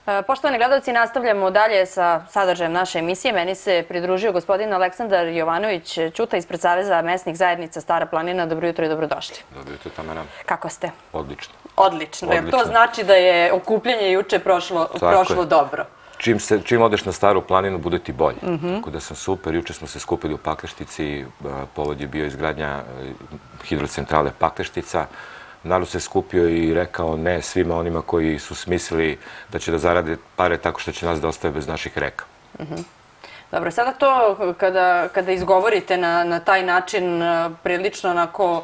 Poštovani gledalci, nastavljamo dalje sa sadržajem naše emisije. Meni se pridružio gospodin Aleksandar Jovanović Ćuta ispred Saveza mesnih zajednica Stara planina. Dobro jutro i dobrodošli. Dobro jutro, Tamara. Kako ste? Odlično. Odlično. Jer to znači da je okupljanje juče prošlo dobro. Čim odeš na Staru planinu, bude ti bolje. Tako da sam super. Juče smo se skupili u Pakleštici. Povod je bio izgradnja hidrocentrale Pakleštica. Narod se skupio i rekao ne svima onima koji su smislili da će da zarade pare tako što će nas da ostave bez naših reka. Dobro, sada to kada izgovorite na taj način prilično onako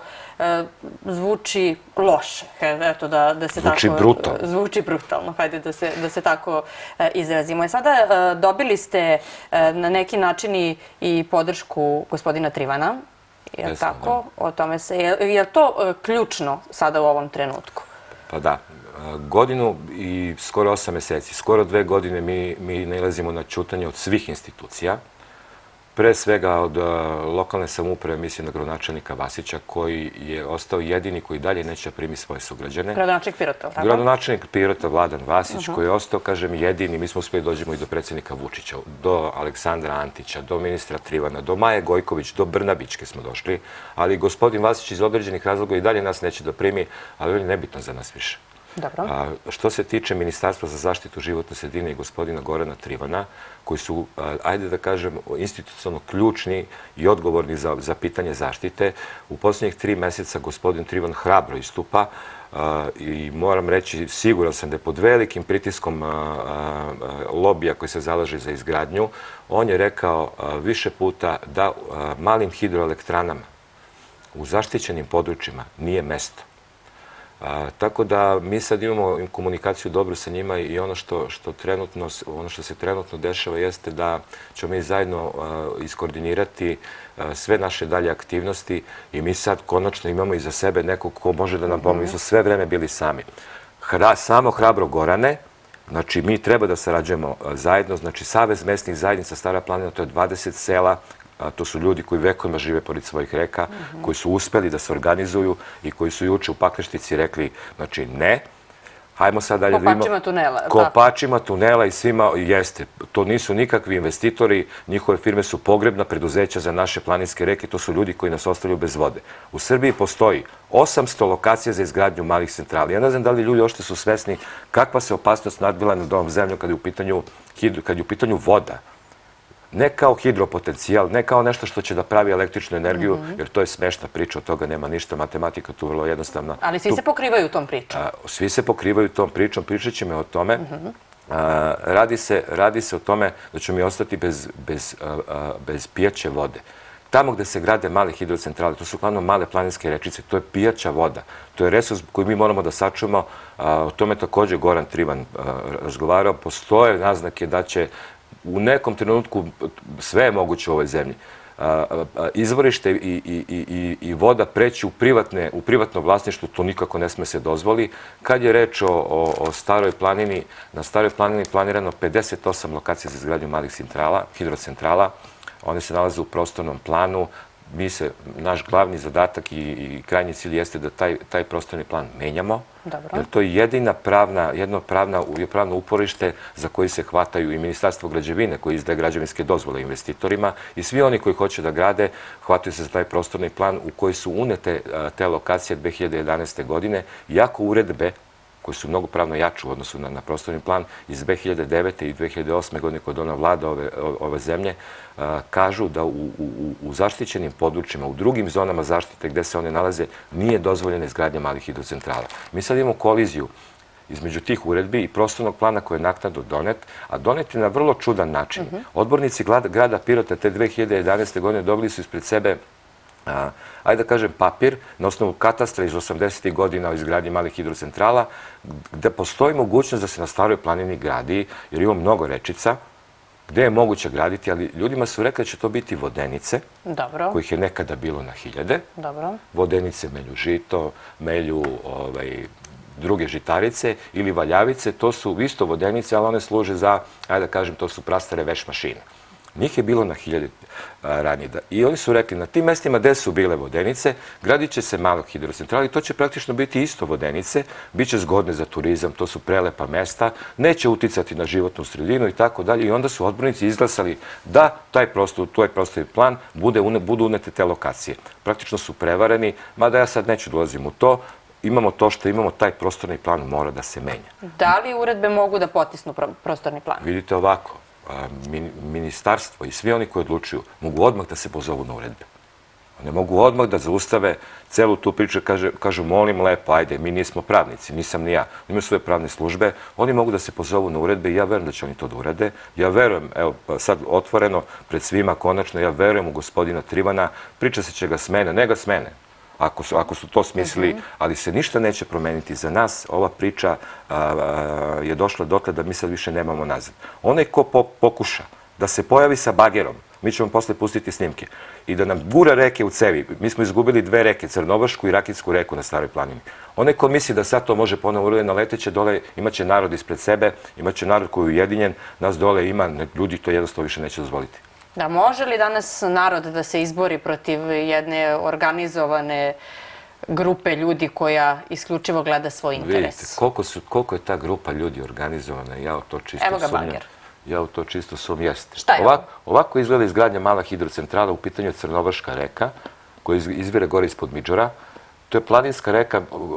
zvuči loše. Eto da se zvuči brutalno. Zvuči brutalno, hajde da se tako izrazimo. Sada dobili na neki način i podršku gospodina Trivana. Je li tako? O tome se... Je li to ključno sada u ovom trenutku? Pa da. Godinu i skoro 8 meseci, skoro 2 godine mi nailazimo na ćutanje od svih institucija. Pre svega od lokalne samouprave, mislim na gradonačelnika Vasića, koji je ostao jedini koji dalje neće primi svoje sugrađane. Gradonačelnik Pirota, tako? Gradonačelnik Pirota, Vladan Vasić, koji je ostao, kažem, jedini. Mi smo uspjeli dođemo i do predsjednika Vučića, do Aleksandra Antića, do ministra Trivana, do Maje Gojković, do Brnabićke smo došli. Ali gospodin Vasić iz određenih razloga i dalje nas neće da primi, ali on je nebitno za nas više. Dobro. Što se tiče Ministarstva za zaštitu životne sredine i gospodina Gorana Trivana, koji su, ajde da kažem, institucionalno ključni i odgovorni za pitanje zaštite, u posljednjih 3 meseca gospodin Trivan hrabro istupa i moram reći, siguran sam da je pod velikim pritiskom lobija koji se zalaže za izgradnju, on je rekao više puta da malim hidroelektranama u zaštićenim područjima nije mesto. Tako da mi sad imamo komunikaciju dobru sa njima i ono što se trenutno dešava jeste da ćemo mi zajedno iskoordinirati sve naše dalje aktivnosti i mi sad konačno imamo iza sebe nekog ko može da nam pomogne. Mi smo sve vreme bili sami. Samo hrabro Gorane, znači mi treba da sarađujemo zajedno, znači Savez mesnih zajednica Stara planina, to je 20 sela. To su ljudi koji vekovima žive pored svojih reka, koji su uspeli da se organizuju i koji su juče u Pakleštici rekli, znači ne, hajmo sad dalje da vidimo... Kopačima tunela. Kopačima tunela i svima jeste. To nisu nikakvi investitori, njihove firme su pogrebna preduzeća za naše planinske reke, to su ljudi koji nas ostavljaju bez vode. U Srbiji postoji 800 lokacija za izgradnju malih centrala. Ja ne znam da li ljudi ošte su svesni kakva se opasnost nadbila nad ovom zemljom kad je u pitanju voda. Ne kao hidropotencijal, ne kao nešto što će da pravi električnu energiju, jer to je smešna priča, od toga nema ništa, matematika tu vrlo jednostavna. Ali svi se pokrivaju tom pričom. Svi se pokrivaju tom pričom, pričat ćemo o tome. Radi se o tome da ćemo mi ostati bez pijaće vode. Tamo gde se grade male hidrocentrale, to su uglavnom male planinske rečice, to je pijaća voda. To je resurs koji mi moramo da sačuvamo. O tome također Goran Trivan razgovarao. Postoje naznake da će u nekom trenutku sve je moguće u ovoj zemlji. Izvorište i voda preći u privatno vlasništvo, to nikako ne sme se dozvoli. Kad je reč o Staroj planini, na Staroj planini planirano 58 lokacija za izgradnju malih hidrocentrala. One se nalaze u prostornom planu. Naš glavni zadatak i krajnji cilj jeste da taj prostorni plan menjamo. Jer to je jedno pravno uporište za koji se hvataju i Ministarstvo građevine koji izdaje građevinske dozvole investitorima i svi oni koji hoće da grade hvataju se za taj prostorni plan u koji su unete te lokacije 2011. godine, iako uredbe koji su mnogo pravno jače u odnosu na prostorni plan iz 2009. i 2008. godine kod ona vlada ove zemlje, kažu da u zaštićenim područjima, u drugim zonama zaštite gde se one nalaze, nije dozvoljena izgradnja malih hidrocentrala. Mi sad imamo koliziju između tih uredbi i prostornog plana koji je naknadno donet, a donet je na vrlo čudan način. Odbornici grada Pirota te 2011. godine dobili su ispred sebe ajde da kažem papir na osnovu katastra iz 80. godina o izgradnji malih hidrocentrala gde postoji mogućnost da se na Staroj planini gradi, jer ima mnogo rečica gde je moguće graditi, ali ljudima su rekli da će to biti vodenice, kojih je nekada bilo na hiljade. Vodenice melju žito, melju druge žitarice ili valjavice, to su isto vodenice, ali one služe za, ajde da kažem, to su prastare veš mašine. Njih je bilo na 1000 ranije. I oni su rekli, na tim mestima gde su bile vodenice, gradit će se malo hidrocentrale i to će praktično biti isto vodenice, bit će zgodne za turizam, to su prelepa mesta, neće uticati na životnu sredinu i tako dalje. I onda su odbornici izglasali da taj prostorni plan budu unete te lokacije. Praktično su prevareni, mada ja sad neću dolazim u to, imamo to što imamo, taj prostorni plan mora da se menja. Da li uredbe mogu da potisnu prostorni plan? Vidite ovako, ministarstvo i svi oni koji odlučuju mogu odmah da se pozovu na uredbe. Ne mogu odmah da zaustave celu tu priču, kažu molim lepo, ajde, mi nismo pravnici, nisam ni ja. Imaju svoje pravne službe, oni mogu da se pozovu na uredbe i ja verujem da će oni to da urade. Ja verujem, evo sad otvoreno pred svima konačno, ja verujem u gospodina Trivana, priča se će ga smene, ne ga smene. Ako su to smislili, ali se ništa neće promeniti. Za nas ova priča je došla dotle da mi sad više nemamo nazad. Onaj ko pokuša da se pojavi sa bagerom, mi ćemo posle pustiti snimke, i da nam gura reke u cevi. Mi smo izgubili 2 reke, Crnovršku i Rakitsku reku na Staroj planini. Onaj ko misli da sad to može ponovo uraditi, naleteće dole, imaće narod ispred sebe, imaće narod koji je ujedinjen, nas dole ima, ljudi to jednostavno više neće dozvoliti. Da, može li danas narod da se izbori protiv jedne organizovane grupe ljudi koja isključivo gleda svoj interes? Vidite, koliko je ta grupa ljudi organizovana, ja u to čisto sumnjam. Evo ga bager. Ja u to čisto jeste. Šta je ovo? Ovako izgleda izgradnja mala hidrocentrala, u pitanju je Crnovrška reka, koja izvire gore ispod Midžora. To je planinska reka,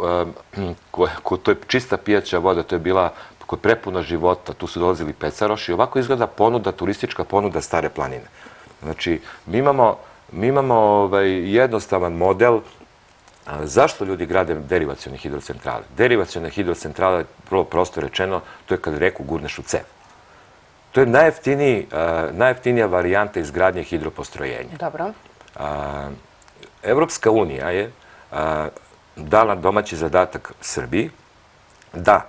to je čista pijaća voda, to je bila koja je prepuna života, tu su dolazili pecaroši. Ovako izgleda turistička ponuda Stare planine. Znači, mi imamo jednostavan model. Zašto ljudi grade derivacione hidrocentrale? Derivacione hidrocentrale, prvo prosto rečeno, to je kad reku gurneš u cev. To je najjeftinija varijanta izgradnje hidropostrojenja. Dobro. Evropska unija je dala domaći zadatak Srbiji da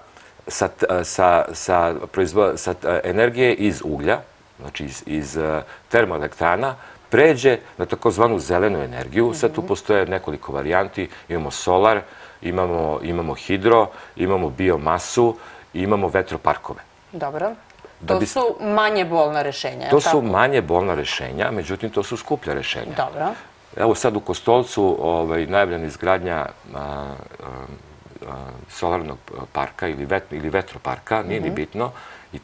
sa energije iz uglja, znači iz termoelektrana, pređe na takozvanu zelenu energiju. Sad tu postoje nekoliko varijanti. Imamo solar, imamo hidro, imamo biomasu i imamo vetroparkove. Dobro. To su manje bolna rešenja. To su manje bolna rešenja, međutim to su skuplja rešenja. Dobro. Evo sad u Kostolcu najavljena izgradnja solarnog parka ili vetroparka, nije ni bitno. I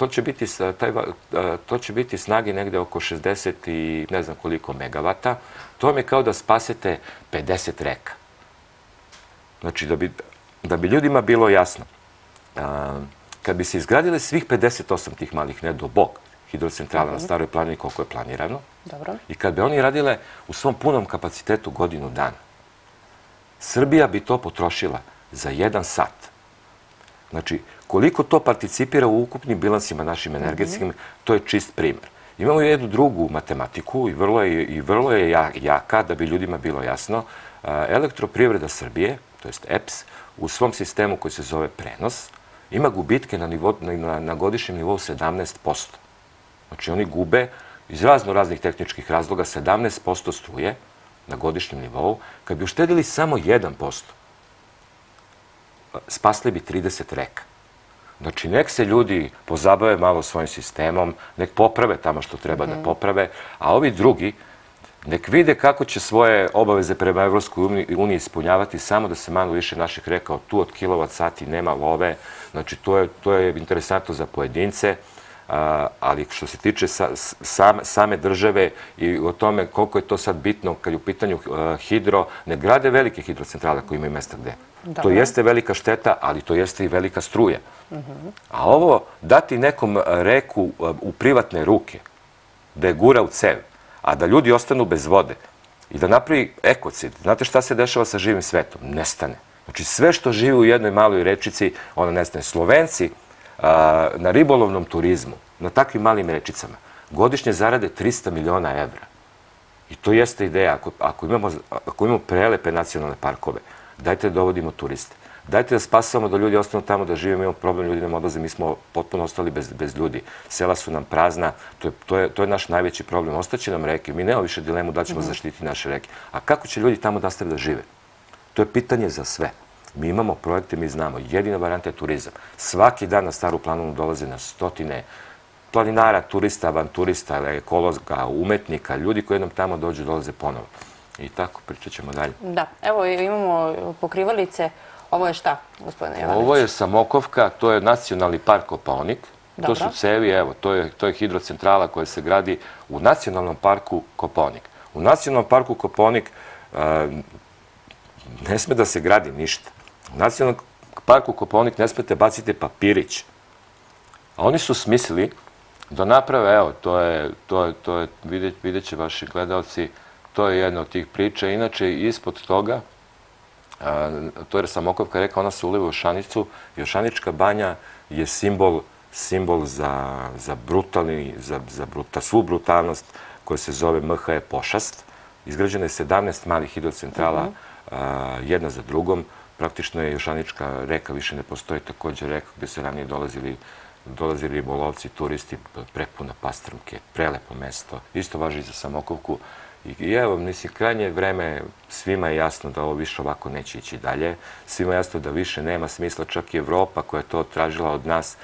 to će biti snage negde oko 60 i ne znam koliko megavata. To vam je kao da spasete 50 reka. Znači, da bi ljudima bilo jasno, kad bi se izgradile svih 58 tih malih, ne do bog, hidrocentrala na Staroj planini koliko je planirano, i kad bi oni radile u svom punom kapacitetu godinu dana, Srbija bi to potrošila za 1 sat. Znači, koliko to participira u ukupnim bilansima našim energetskim, to je čist primer. Imamo jednu drugu matematiku i vrlo je jaka, da bi ljudima bilo jasno. Elektroprivreda Srbije, to jest EPS, u svom sistemu koji se zove prenos, ima gubitke na godišnjem nivou 17%. Znači, oni gube iz raznih tehničkih razloga 17% struje na godišnjem nivou. Kad bi uštedili samo 1%, spasli bi 30 reka. Znači, nek se ljudi pozabave malo svojim sistemom, nek poprave tamo što treba da poprave, a ovi drugi nek vide kako će svoje obaveze prema Evropskoj uniji ispunjavati samo da se malo više naših reka tu od kilovat sati nema love. Znači, to je interesantno za pojedince, ali što se tiče same države i o tome koliko je to sad bitno kad je u pitanju hidro, ne grade velike hidrocentrale koje imaju mesta gde. To jeste velika šteta, ali to jeste i velika struja. A ovo, dati nekom reku u privatne ruke, da je gura u cev, a da ljudi ostanu bez vode i da napravi ekocid. Znate šta se dešava sa živim svetom? Nestane. Znači, sve što živi u jednoj maloj rečici, ona nestane. Slovenci na ribolovnom turizmu, na takvim malim rečicama, godišnje zarade 300 miliona evra. I to jeste ideja. Ako imamo prelepe nacionalne parkove, dajte da dovodimo turiste. Dajte da spasamo da ljudi ostanu tamo da živimo, imamo problem, ljudi nam odlaze, mi smo potpuno ostali bez ljudi. Sela su nam prazna, to je naš najveći problem. Ostaće nam reke, mi nemamo više dilemu da ćemo zaštiti naše reke. A kako će ljudi tamo nastaviti da žive? To je pitanje za sve. Mi imamo projekte, mi znamo, jedina varijanta je turizam. Svaki dan na Staru planinu dolaze na stotine planinara, turista, avanturista, ekologa, umetnika, ljudi koji jednom tamo dođu, dolaze ponovo. I tako, pričat ćemo dalje. Da, evo imamo pokrivalice. Ovo je šta, gospodine Jovanović? Ovo je Samokovka, to je nacionalni park Kopaonik. To su cevi, evo, to je hidrocentrala koja se gradi u nacionalnom parku Kopaonik. U nacionalnom parku Kopaonik ne sme da se gradi ništa. U nacionalnom parku Kopaonik ne smete baciti papirić. A oni su smislili da naprave, evo, to je, vidjet će vaši gledalci, to je jedna od tih priča. Inače, ispod toga, to je Samokovka rekao, ona se uliva u Jošanicu. Jošanička banja je simbol za svu brutalnost koja se zove MHE Pošast. Izgrađeno je 17 malih hidrocentrala, jedna za drugom. Praktično je Jošanička reka, više ne postoji, također reka gde se ranije dolazili ribolovci, turisti, prepuna pastrmke, prelepo mesto. Isto važi i za Samokovku. I evo, mislim, krajnje vreme, svima je jasno da ovo više ovako neće ići dalje. Svima je jasno da više nema smisla, čak i Evropa koja je to tražila od nas.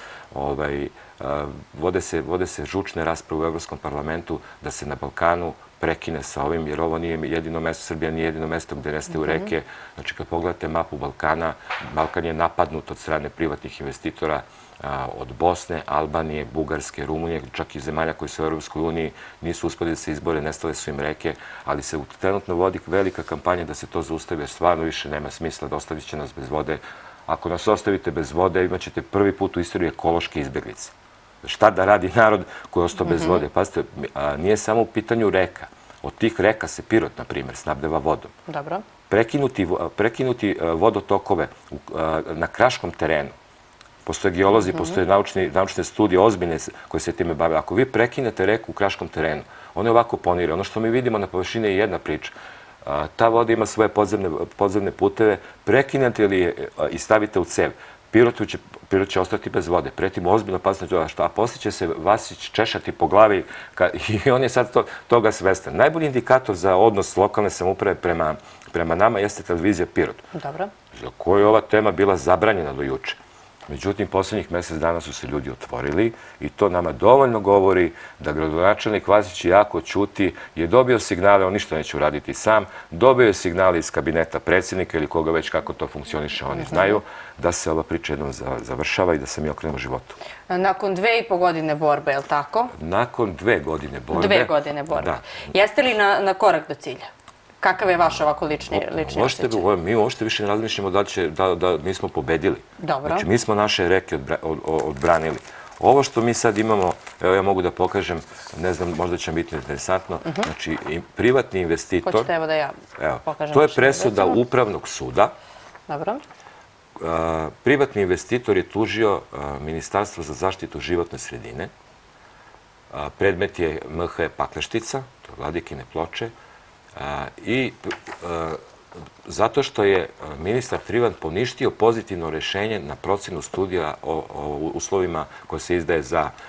Vode se žučne rasprave u Evropskom parlamentu da se na Balkanu prekine sa ovim, jer ovo nije jedino mesto, Srbija nije jedino mesto gde nestaju reke. Znači, kad pogledate mapu Balkana, Balkan je napadnut od strane privatnih investitora, od Bosne, Albanije, Bugarske, Rumunije, čak i zemalja koji su u Europskoj uniji nisu uspeli da se izbore, nestale su im reke, ali se trenutno vodi velika kampanja da se to zaustavi, jer stvarno više nema smisla da ostavit će nas bez vode. Ako nas ostavite bez vode, imat ćete prvi put u istoriji ekološke izbeglice. Šta da radi narod koji je ostao bez vode? Pazite, nije samo u pitanju reka. Od tih reka se Pirot, na primjer, snabdeva vodom. Dobro. Prekinuti vodotokove na kraškom terenu. Postoje geolozi, postoje naučne studije, ozbiljne koje se time bave. Ako vi prekinete reku u kraškom terenu, ona je ovako ponira. Ono što mi vidimo na površini je jedna priča. Ta voda ima svoje podzemne puteve, prekinete li je i stavite u cev. Pirot će ostati bez vode. Pretimo ozbiljno pazite na to, a poslije će se Vasić češati po glavi i on je sad toga svestan. Najbolji indikator za odnos lokalne samouprave prema nama jeste televizija Pirot. Dobro. Za koju je ova tema bila zabranjena do juče. Međutim, posljednjih mjesec dana su se ljudi otvorili i to nama dovoljno govori da gradonačelnik Vasić jako ćuti, je dobio signale, on ništa neće uraditi sam, dobio je signale iz kabineta predsjednika ili koga već kako to funkcioniše, oni znaju, da se ova priča jednom završava i da se mi okrenemo životu. Nakon 2,5 godine borbe, je li tako? Nakon 2 godine borbe. 2 godine borbe. Jeste li na korak do cilja? Kakav je vaš ovako lični osjećaj? Mi uopšte više ne razmišljamo da mi smo pobedili. Dobro. Znači, mi smo naše reke odbranili. Ovo što mi sad imamo, evo ja mogu da pokažem, ne znam, možda će biti interesantno, znači privatni investitor... Hoćete evo da ja pokažem. To je presuda Upravnog suda. Dobro. Privatni investitor je tužio Ministarstvo za zaštitu životne sredine. Predmet je MHE Pakleštica, to je Vladikine Ploče, i zato što je ministar Trivan poništio pozitivno rešenje na procenu studija o uslovima koje se izdaje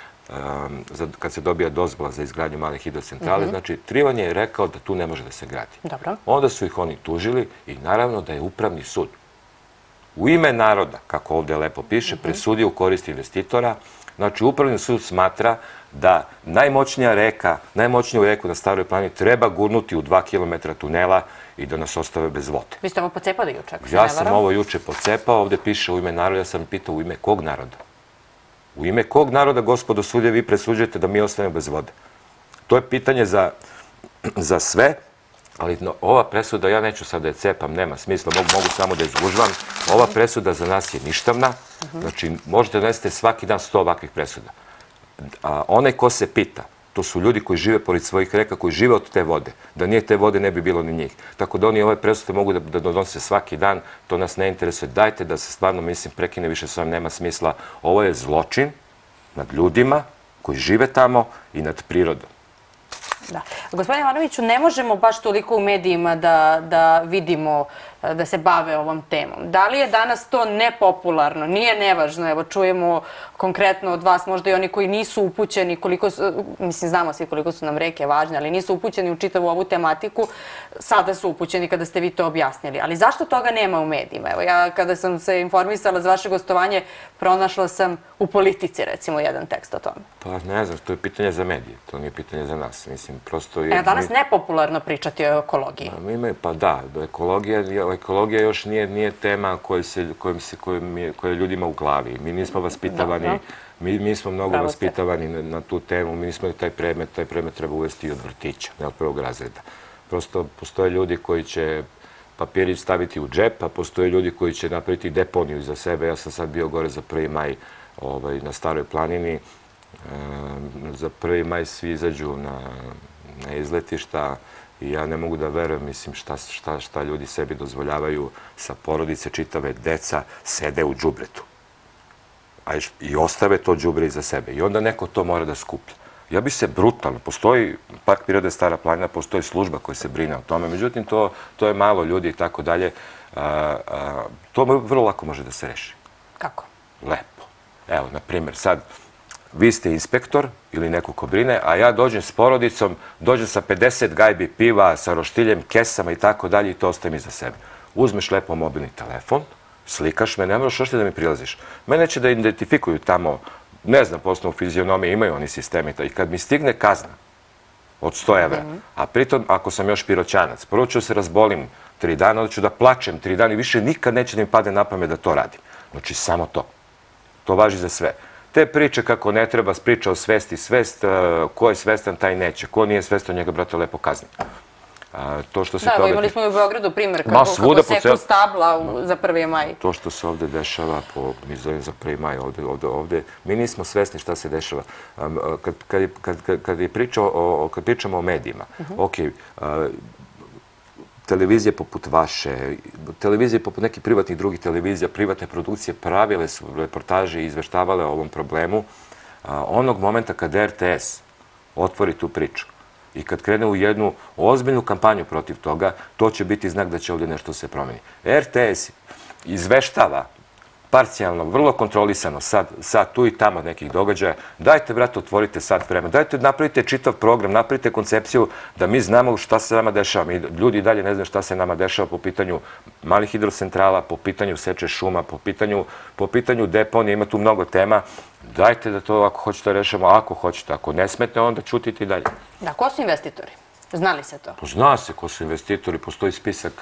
kad se dobija dozvola za izgradnju male hidrocentrale. Znači, Trivan je rekao da tu ne može da se gradi. Onda su ih oni tužili i naravno da je Upravni sud u ime naroda, kako ovdje lepo piše, presudio u korist investitora. Znači, Upravni sud smatra da najmoćniju reku na Staroj planini treba gurnuti u 2 km tunela i da nas ostave bez vode. Vi ste ovo pocepali juče, ako se ne varam? Ja sam ovo juče pocepao, ovdje piše u ime naroda, ja sam pitao u ime kog naroda? U ime kog naroda, gospodo sudije, vi presuđujete da mi ostanemo bez vode? To je pitanje za sve, ali ova presuda, ja neću sad da je cepam, nema smisla, mogu samo da je izgužvam. Ova presuda za nas je ništavna, znači možete donesete svaki dan 100 ovakvih presuda. A onaj ko se pita, to su ljudi koji žive pored svojih reka, koji žive od te vode. Da nije te vode, ne bi bilo ni njih. Tako da oni ove presude mogu da donose svaki dan, to nas ne interesuje. Dajte da se stvarno, mislim, prekine više s ovim, nema smisla. Ovo je zločin nad ljudima koji žive tamo i nad prirodom. Da. Gospodine Jovanoviću, ne možemo baš toliko u medijima da vidimo da se bave ovom temom. Da li je danas to nepopularno? Nije nevažno. Evo, čujemo konkretno od vas, možda i oni koji nisu upućeni, mislim, znamo svi koliko su nam reke važne, ali nisu upućeni u čitavu ovu tematiku, sada su upućeni kada ste vi to objasnili. Ali zašto toga nema u medijima? Evo, ja kada sam se informisala za vaše gostovanje, pronašla sam u Politici, recimo, jedan tekst o tome. Pa ne znam, to je pitanje za medije, to nije pitanje za nas. Mislim, prosto... Danas nepopularno pričati o ekologiji. Pa da, ekologija još nije tema koja je ljudima u glavi. Mi nismo vaspitavani, mi smo mnogo vaspitavani na tu temu, mi nismo taj predmet treba uvesti i od vrtića, ne od prvog razreda. Prosto postoje ljudi koji će papirić staviti u džep, a postoje ljudi koji će napraviti deponiju iza sebe. Ja sam sad bio gore za 1. maj na Staroj planini. Za 1. maj svi izađu na izletišta i ja ne mogu da verujem, mislim, šta ljudi sebi dozvoljavaju sa porodice, čitave deca sede u đubretu. I ostave to đubre iza sebe. I onda neko to mora da skuplja. Ja bi se brutalno, postoji Park prirode Stara planina, postoji služba koja se brine o tome, međutim, to je malo ljudi i tako dalje. To vrlo lako može da se reši. Kako? Lepo. Evo, na primjer, sad, vi ste inspektor ili neko ko brine, a ja dođem s porodicom, dođem sa 50 gajbi piva, sa roštiljem, kesama i tako dalje i to ostavim iza sebe. Uzmeš lepo mobilni telefon, slikaš me, ne moraš još da mi prilaziš. Mene će da identifikuju tamo, ne znam, po osnovu fizionomije, imaju oni sistemi. I kad mi stigne kazna od 100 evra, a pritom, ako sam još piroćanac, prvo ću se razbolim 3 dana, onda ću da plačem 3 dana i više nikad neće da mi pade na pamet da to radim. Znači, samo to. To važi za sve. Te priče kako ne treba, priča o svesti, svest, ko je svestan, taj neće. Ko nije svestan, njega, brate, lepo kazni. Da, imali smo i u Beogradu primjer kako seku stabla za 1. maj. To što se ovde dešava, mi zovem za 1. maj ovde, mi nismo svesni šta se dešava. Kad pričamo o medijima, ok, televizije poput vaše, televizije poput nekih privatnih drugih televizija, privatne produkcije pravile su reportaže i izveštavale o ovom problemu. Onog momenta kad RTS otvori tu priču i kad krene u jednu ozbiljnu kampanju protiv toga, to će biti znak da će ovdje nešto se promeni. RTS izveštava parcijalno, vrlo kontrolisano, sad tu i tamo nekih događaja. Dajte, brate, otvorite sat vremena. Dajte, napravite čitav program, napravite koncepciju da mi znamo šta se nama dešava. Ljudi i dalje ne znaju šta se nama dešava po pitanju malih hidrocentrala, po pitanju seče šuma, po pitanju deponije. Ima tu mnogo tema. Dajte da to, ako hoćete, rešamo. Ako hoćete, ako ne smete, onda čutite i dalje. Da, ko su investitori? Zna li se to? Zna se ko su investitori. Postoji spisak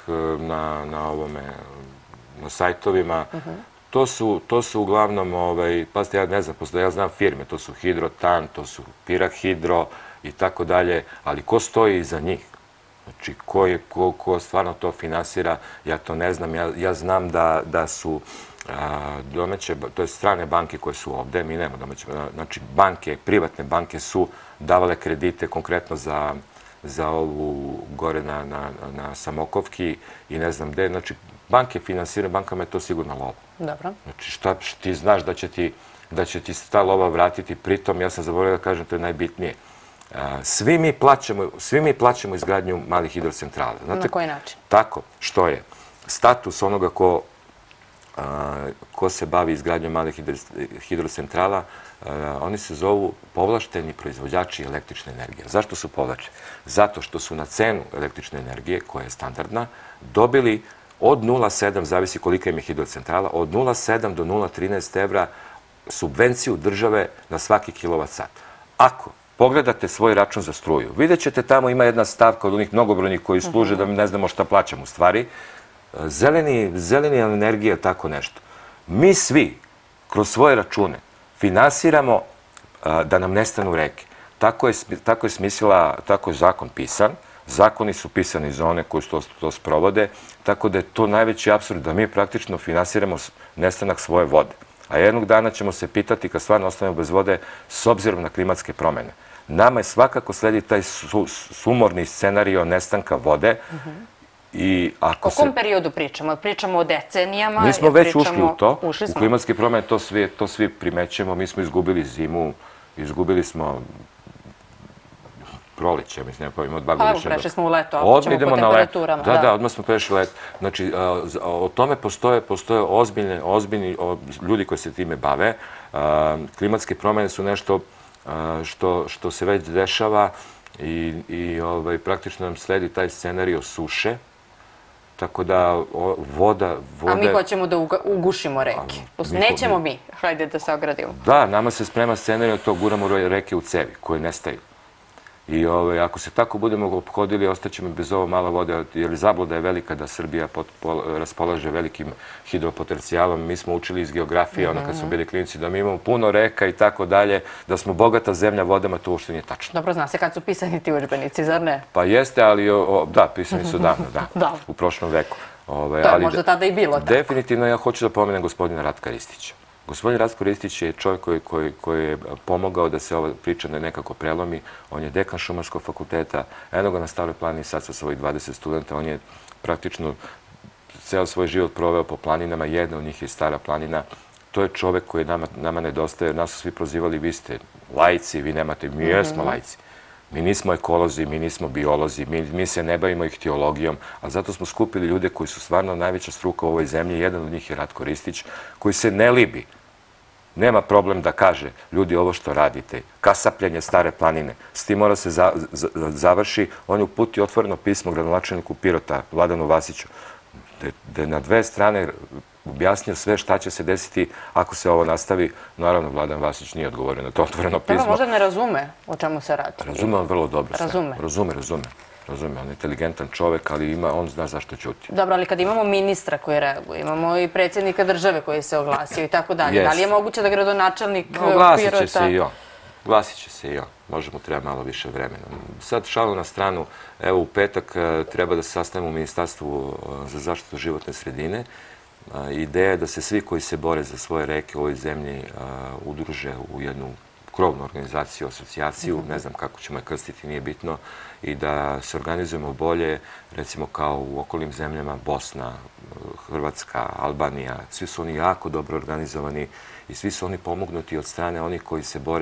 na sajtovima. To su uglavnom, pazite, ja ne znam, ja znam firme, to su Hidrotan, to su Pirak Hidro i tako dalje, ali ko stoji iza njih? Znači, ko stvarno to finansira, ja to ne znam. Ja znam da su domaće, to je strane banke koje su ovde, mi nemamo domaće, znači banke, privatne banke su davale kredite konkretno za ovu gore na Samokovki i ne znam gde, znači banke finansiraju, bankama je to sigurno lova. Dobro. Znači, šta ti znaš da će ti ta lova vratiti, pritom, ja sam zaboravio da kažem, to je najbitnije. Svi mi plaćamo izgradnju malih hidrocentrala. Na koji način? Tako, što je status onoga ko se bavi izgradnjom malih hidrocentrala, oni se zovu povlašteni proizvođači električne energije. Zašto su povlačeni? Zato što su na cenu električne energije, koja je standardna, dobili od 0,7, zavisi kolika im je hidrocentrala, od 0,7 do 0,13 evra subvenciju države na svaki kilovat sat. Ako pogledate svoj račun za struju, vidjet ćete tamo ima jedna stavka od onih mnogobrojnih koji služe da ne znamo šta plaćamo u stvari. Zeleni energija, tako nešto. Mi svi, kroz svoje račune, finansiramo da nam nestanu reke. Tako je smislila, tako je zakon pisan. Zakoni su pisani za one koji to sprovode, tako da je to najveći apsurd da mi praktično finansiramo nestanak svoje vode. A jednog dana ćemo se pitati, kad stvarno ostanemo bez vode, s obzirom na klimatske promene. Nama je svakako sledi taj sumorni scenario nestanka vode. O kom periodu pričamo? Pričamo o decenijama? Mi smo već ušli u to. U klimatske promene to svi primećujemo. Mi smo izgubili zimu, izgubili smo proleće, mislim, nema pojma, 2 Pa, godišnja. prešli smo u leto, ako ćemo po temperaturama. Da, odmah smo prešli leto. Znači, o tome postoje ozbiljni ljudi koji se time bave. Klimatske promjene su nešto što se već dešava i praktično nam sledi taj scenario suše. Tako da voda... A mi hoćemo da ugušimo reke. Nećemo mi. Hajde da se ogradimo. Da, nama se sprema scenarij od to guramo reke u cevi koje nestaju. I ako se tako budemo ophodili, ostaćemo bez ovo malo vode, jer zabluda je velika da Srbija raspolaže velikim hidropotencijalom. Mi smo učili iz geografije, kad smo bili klinici, da mi imamo puno reka i tako dalje, da smo bogata zemlja vodama, to uopšte nije tačno. Dobro, zna se kad su pisani ti udžbenici, zar ne? Pa jeste, ali da, pisani su davno, da, u prošlom veku. To je možda tada i bilo tako. Definitivno ja hoću da pomenem gospodina Ratka Ristića. Gospodin Ratko Ristić je čovjek koji je pomogao da se ova priča nekako prelomi. On je dekan Šumarskog fakulteta, eno ga na Staroj planini sad sa svojih 20 studenta. On je praktično ceo svoj život proveo po planinama, jedna od njih je Stara planina. To je čovjek koji nama nedostaje. Nas su svi prozivali, vi ste laici, vi nemate, mi jesmo laici. Mi nismo ekolozi, mi nismo biolozi, mi se ne bavimo ihtiologijom, a zato smo skupili ljude koji su stvarno najveća struka u ovoj zemlji. Jedan od njih je Ratko Ristić, koji se ne libi. Nema problem da kaže, ljudi, ovo što radite, kasapljenje Stare planine, s tim mora se završi. On je uputio otvoreno pismo gradonačelniku Pirota, Vladanu Vasiću, gde je na 2 strane objasnio sve šta će se desiti ako se ovo nastavi. Naravno, Vladan Vasić nije odgovorio na to otvoreno pismo. Možda ne razume o čemu se radi. Razume on vrlo dobro sve. Razume. Razume, on je inteligentan čovek, ali on zna zašto ćuti. Dobro, ali kad imamo ministra koji reaguje, imamo i predsjednika države koji se oglasio i tako dalje, da li je moguće da gradonačelnik Pirota... Glasit će se i on. Možda mu treba malo više vremena. Sad šalu na stranu, evo u petak treba da se sastavimo u Ministarstvu za zaštitu životne sredine. Ideja je da se svi koji se bore za svoje reke u ovoj zemlji udruže u jednu krovnu organizaciju, asocijaciju, ne znam kako ćemo je krstiti, nije bitno, i da se organizujemo bolje, recimo kao u okolnim zemljama, Bosna, Hrvatska, Albanija, svi su oni jako dobro organizovani i svi su oni pomognuti od strane onih koji se bore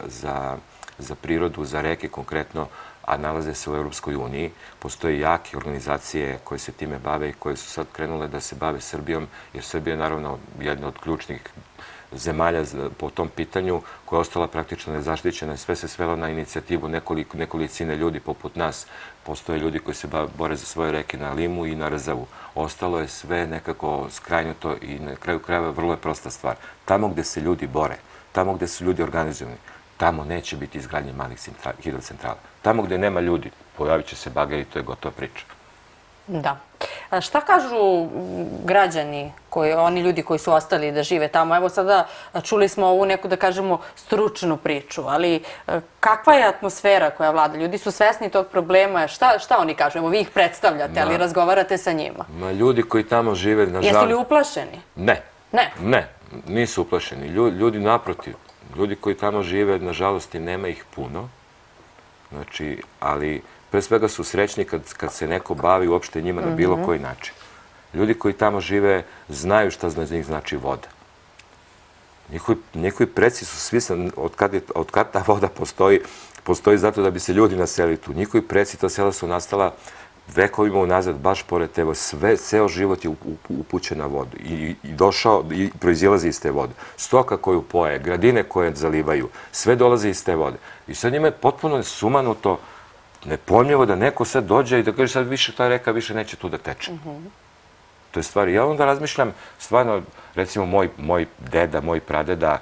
za prirodu, za reke konkretno, a nalaze se u Europskoj uniji. Postoje jake organizacije koje se time bave i koje su sad krenule da se bave Srbijom, jer Srbija je naravno jedna od ključnih zemalja po tom pitanju, koja je ostala praktično nezaštićena. Sve se svelo na inicijativu nekolicine ljudi poput nas. Postoje ljudi koji se bore za svoje reke na Limu i na Rzavu. Ostalo je sve nekako skrajnuto i na kraju krajeva vrlo je prosta stvar. Tamo gde se ljudi bore, tamo gde su ljudi organizovani, tamo neće biti izgradnje malih hidrocentrala. Tamo gde nema ljudi, pojavit će se bageri, to je gotova priča. Da. Šta kažu građani, oni ljudi koji su ostali da žive tamo? Evo sada čuli smo ovu neku, da kažemo, stručnu priču, ali kakva je atmosfera koja vlada? Ljudi su svesni tog problema. Šta oni kažu? Evo vi ih predstavljate, ali razgovarate sa njima. Ljudi koji tamo žive, nažalost... Jesu li uplašeni? Ne, nisu uplašeni. Ljudi naprotiv. Ljudi koji tamo žive, nažalost, i nema ih puno. Znači, ali pre svega su srećni kad se neko bavi uopšte njima na bilo koji način. Ljudi koji tamo žive znaju šta za njih znači voda. Njihovi preci su svi, od kad ta voda postoji zato da bi se ljudi naselili tu. Njihovi preci, ta sela su nastala vekovima unazad, baš pored te vode. Ceo život je upućen na vodu i proizilazi iz te vode. Stoka koju poje, gradine koje zalivaju, sve dolaze iz te vode. I sad njima je potpuno sumanuto, nepojmljivo da neko sad dođe i da kaže sad više ta reka više neće tu da teče. To je stvar. Ja onda razmišljam, stvarno, recimo moj deda, moj pradeda,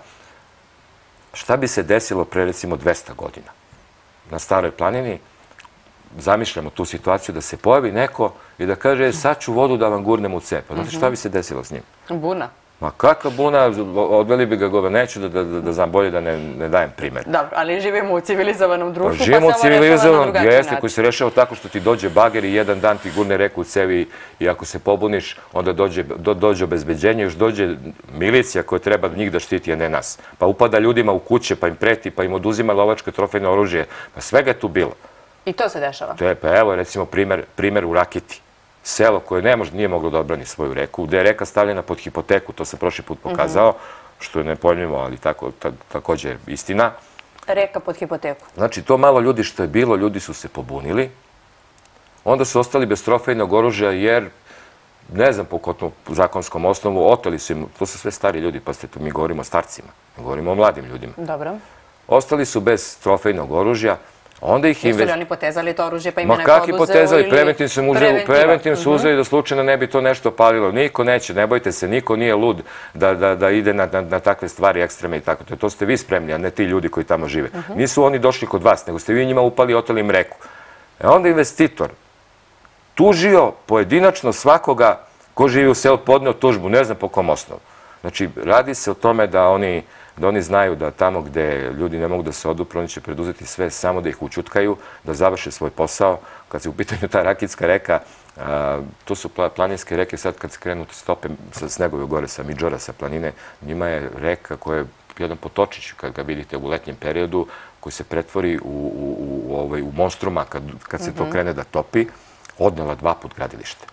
šta bi se desilo pre recimo 200 godina na Staroj planini? Zamišljamo tu situaciju da se pojavi neko i da kaže sad ću vodu da vam gurnem u cep. Znate šta bi se desilo s njim? Buna. Ma kakva buna, odveli bi ga neću da znam bolje da ne dajem primjer. Dobro, ali živimo u civilizovanom društvu, pa se živimo ovo rešava na drugačiji način. Jeste, koji se rešava tako što ti dođe bager i jedan dan ti gurne reku u cevi i ako se pobuniš, onda dođe obezbeđenje, još dođe milicija koja treba njih da štiti, a ne nas. Pa upada ljudima u kuće, pa im preti, pa im oduzima lovačko trofejno oružje. Pa svega je tu bilo. I to se dešava? Pa evo, recimo, primjer u Rakiti. Selo koje nije moglo da odbrani svoju reku, gde je reka stavljena pod hipoteku, to sam prošli put pokazao, što je nepojmljivo, ali također je istina. Reka pod hipoteku. Znači, to malo ljudi što je bilo, ljudi su se pobunili. Onda su ostali bez trofejnog oružja jer, ne znam po kojom zakonskom osnovu, oteli su im, to su sve stari ljudi, pa ste tu, mi govorimo o starcima, ne govorimo o mladim ljudima. Dobro. Ostali su bez trofejnog oružja, onda ih Jesu li oni potezali to oružje pa im je neko oduzeo? Ma kakvi potezali, preventivno su uzeli da slučajno ne bi to nešto palilo. Niko neće, ne bojte se, niko nije lud da ide na takve stvari ekstreme i tako. To ste vi spremni, a ne ti ljudi koji tamo žive. Nisu oni došli kod vas, nego ste vi njima upali i oteli im reku. Onda investitor tužio pojedinačno svakoga ko živi u selu, podneo tužbu, ne znam po kom osnovu. Znači, radi se o tome da oni znaju da tamo gde ljudi ne mogu da se odupru, oni će preduzeti sve samo da ih učutkaju, da završe svoj posao. Kad se u pitanju ta Rakitska reka, to su planinske reke, sad kad se krenu stope sa snegove gore, sa Midžora, sa planine, njima je reka koja je jedan potočić, kad ga vidite u letnjem periodu, koji se pretvori u monstruma kad se to krene da topi, odnela 2 put gradilište.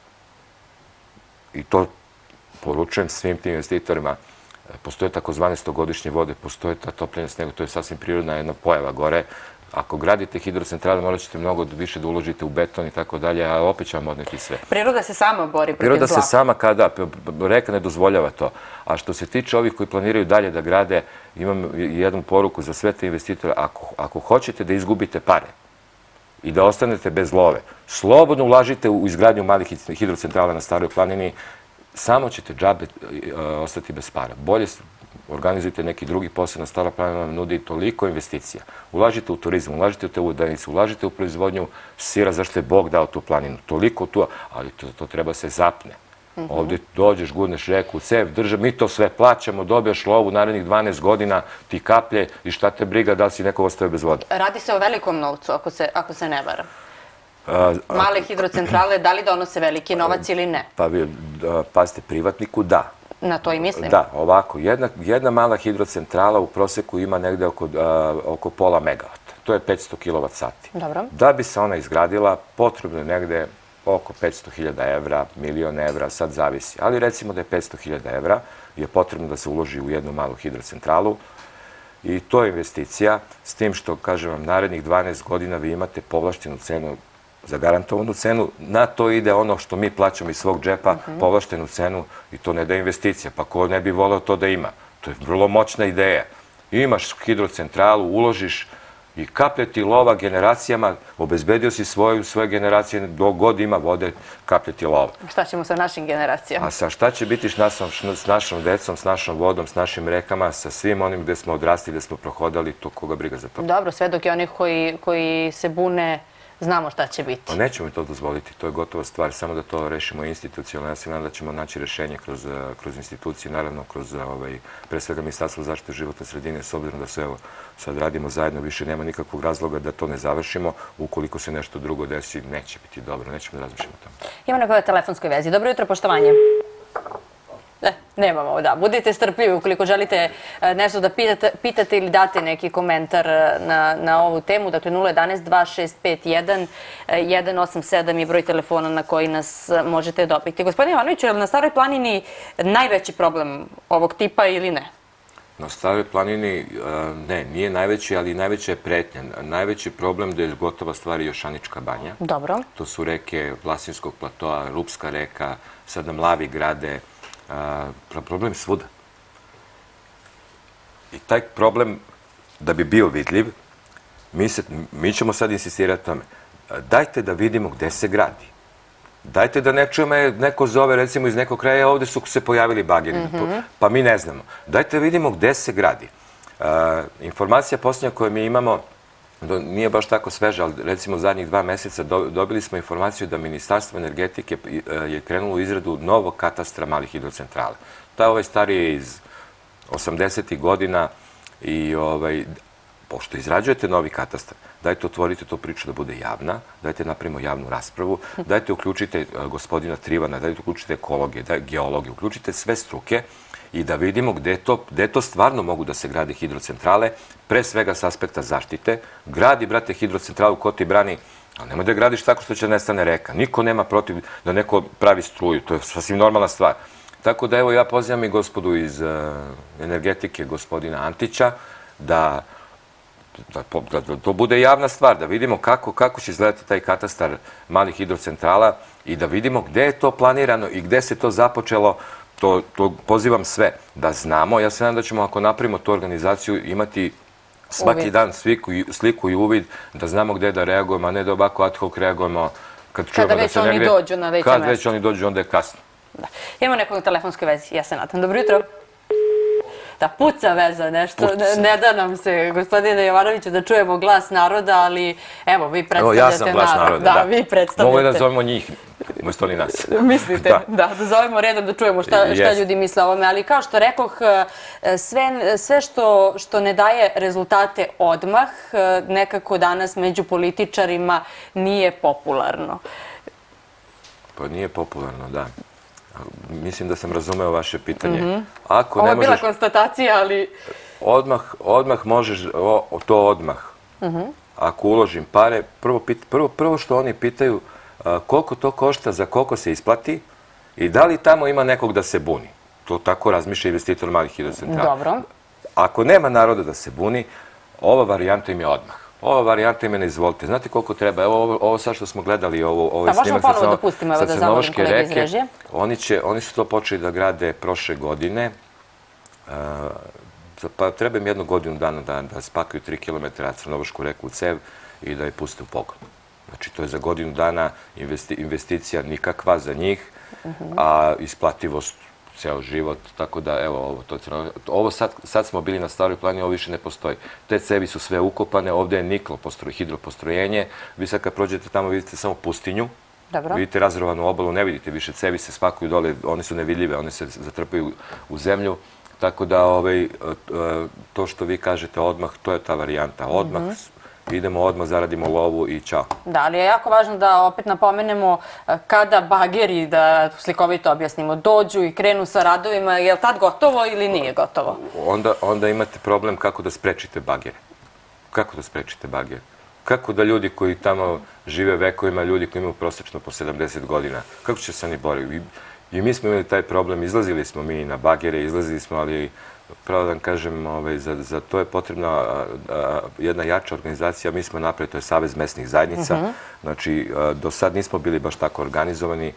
I to poručujem svim tim investitorima. Postoje takozvane 100-godišnje vode, postoje ta topljenja snega, to je sasvim prirodna jedna pojava gore. Ako gradite hidrocentrale, morat ćete mnogo više da uložite u beton i tako dalje, a opet će vam odneti sve. Priroda se sama bori protiv zla. Priroda se sama, reka ne dozvoljava to. A što se tiče ovih koji planiraju dalje da grade, imam jednu poruku za sve te investitore. Ako hoćete da izgubite pare i da ostanete bez love, slobodno ulažite u izgradnju malih hidrocentrala na Staroj planini, samo ćete džabe ostati bez para. Bolje organizujte neki drugi posao, na Stara planina vam nudi toliko investicija. Ulažite u turizam, ulažite u te udanice, ulažite u proizvodnju sira, zašto je Bog dao tu planinu. Toliko tu, ali to treba se zapne. Ovdje dođeš, gurneš reku, cev, držav, mi to sve plaćamo, dobiješ lovu narednih 12 godina, ti kaplje i šta te briga da li si neko ostaje bez vode. Radi se o velikom novcu, ako se ne varam. Male hidrocentrale, da li donose veliki novac ili ne? Pa pazite, privatniku da. Na to i mislim. Da, ovako, jedna mala hidrocentrala u proseku ima negde oko pola megavata. To je 500 kWh. Dobro. Da bi se ona izgradila, potrebno je negde oko 500.000 evra, milion evra, sad zavisi. Ali recimo da je 500.000 evra, je potrebno da se uloži u jednu malu hidrocentralu i to je investicija, s tim što, kažem vam, narednih 12 godina vi imate povlaštenu cenu, zagarantovanu cenu, na to ide ono što mi plaćamo iz svog džepa, povlaštenu cenu i to ne da je investicija. Pa ko ne bi voleo to da ima? To je vrlo moćna ideja. Imaš hidrocentralu, uložiš i kaplje ti lova generacijama, obezbedio si svoje generacije, dok god ima vode, kaplje ti lova. Šta ćemo sa našim generacijama? A šta će biti s našom decom, s našom vodom, s našim rekama, sa svim onim gde smo odrastili, gde smo prohodali, to koga briga za to? Dobro, sve dok je onih koji se bune, znamo šta će biti. Pa nećemo to dozvoliti, to je gotova stvar, samo da to rešimo institucionalno. Ja se nadam da ćemo naći rešenje kroz institucije, naravno kroz pre svega Ministarstvo zaštite životne sredine, s obzirom da se evo sad radimo zajedno, više nema nikakvog razloga da to ne završimo. Ukoliko se nešto drugo desi, neće biti dobro, nećemo da razmišljamo o tome. Imamo nekoj telefonskoj vezi. Dobro jutro, poštovanje. Nemamo, da. Budite strpljivi ukoliko želite nešto da pitate ili date neki komentar na ovu temu. Dakle, 011-2651-187 je broj telefona na koji nas možete dobiti. Gospodin Ivanović, je li na Staroj planini najveći problem ovog tipa ili ne? Na Staroj planini ne, nije najveći, ali najveća je pretnja. Najveći problem da je gotova stvar Jošanička banja. Dobro. To su reke Vlasinskog platoa, Rupska reka, sada Mlavi grade. Problem je svuda. I taj problem, da bi bio vidljiv, mi ćemo sad insistirati tome. Dajte da vidimo gde se gradi. Dajte da ne čujemo, neko zove, recimo iz nekog kraja, ovde su se pojavili bageri, pa mi ne znamo. Dajte da vidimo gde se gradi. Informacija posljednja koju mi imamo nije baš tako sveža, ali recimo zadnjih 2 meseca dobili smo informaciju da Ministarstvo energetike je krenulo u izradu novog katastra malih hidrocentrala. To je ovaj stariji iz 80. godina i pošto izrađujete novi katastar, dajte otvorite tu priču da bude javna, dajte napravimo javnu raspravu, dajte uključite gospodina Trivana, dajte uključite ekologe, geologe, uključite sve struke i da vidimo gde to stvarno mogu da se grade hidrocentrale, pre svega s aspekta zaštite. Gradi, brate, hidrocentralu, ko ti brani, ali nemoj da gradiš tako što će nestane reka. Niko nema protiv da neko pravi struju, to je sasvim normalna stvar. Tako da, evo, ja pozivam i gospodu iz energetike, gospodina Antića, da da to bude javna stvar, da vidimo kako će izgledati taj katastar malih hidrocentrala i da vidimo gde je to planirano i gde se to započelo. To pozivam sve da znamo. Ja se nadam da ćemo, ako napravimo tu organizaciju, imati svaki dan sliku i uvid, da znamo gde da reagujemo, a ne da ovako ad hoc reagujemo kada već oni dođu na veće mesto. Kad već oni dođu, onda je kasno. Imamo nekog na telefonskoj vezi, ja se nadam. Dobro jutro. Da, puca veza nešto. Ne da nam se, gospodine Jovanoviću, da čujemo glas naroda, ali evo, vi predstavljate narod. Ja sam glas naroda, da. Vi predstavljate. Mogu da zovemo njih, umjesto ni nas. Mislite? Da zovemo redom da čujemo šta ljudi misle o ovome. Ali kao što rekoh, sve što ne daje rezultate odmah, nekako danas među političarima nije popularno. Pa nije popularno, da. Mislim da sam razumeo vaše pitanje. Ovo je bila konstatacija, ali... Odmah možeš, to odmah. Ako uložim pare, prvo što oni pitaju koliko to košta, za koliko se isplati i da li tamo ima nekog da se buni. To tako razmišlja investitor malih hidrocentrala. Dobro. Ako nema naroda da se buni, ova varijanta im je odmah. Ova varijanta im je ne izvolite. Znate koliko treba? Evo ovo sad što smo gledali, ovaj snimak sa Crnovrške reke, oni su to počeli da grade prošle godine. Pa treba im 1 godinu dana da spakaju 3 km Crnovršku reku u cev i da je puste u pogon. Znači, to je za godinu dana investicija nikakva za njih, a isplativost ceo život, tako da, evo, ovo sad smo bili na Staroj planini, ovo više ne postoji. Te cevi su sve ukopane, ovdje je niklo hidropostrojenje, vi sad kad prođete tamo vidite samo pustinju, vidite razrovanu obalu, ne vidite više, cevi se spakuju dole, one su nevidljive, one se zatrpaju u zemlju, tako da to što vi kažete odmah, to je ta varijanta, odmah, idemo odmah, zaradimo lovu i čao. Da, ali je jako važno da opet napomenemo kada bageri, da slikovito objasnimo, dođu i krenu sa radovima, je li tad gotovo ili nije gotovo? Onda imate problem kako da sprečite bagere. Kako da sprečite bagere? Kako da ljudi koji tamo žive vekovima, ljudi koji imaju prosečno po 70 godina, kako će se oni boriti? I mi smo imali taj problem, izlazili smo mi na bagere, izlazili smo, ali pravo da vam kažem, za to je potrebna jedna jača organizacija. Mi smo napravili, to je Savez mesnih zajednica. Znači, do sad nismo bili baš tako organizovani.